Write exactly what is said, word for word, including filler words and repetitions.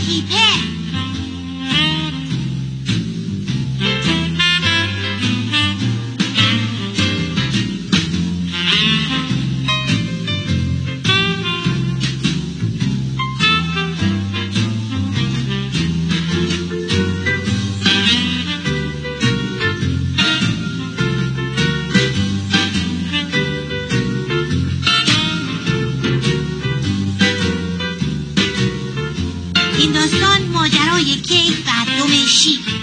کیپر. این داستان ماجرای کیک و دم شیر.